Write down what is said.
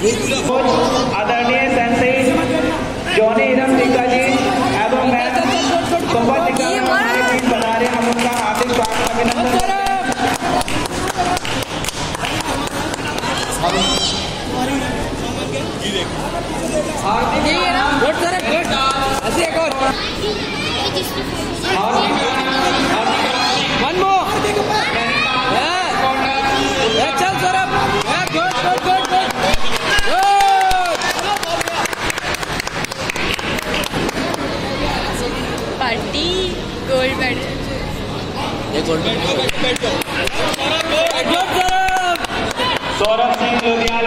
आदरणीय sensei Johnny Hiram टीका जी एवं मैं सोमवार टीका बना रहे हम उनका हार्दिक स्वागत अभिनंदन करते हैं। Party gold medal Saurabh Singh Lodhiyal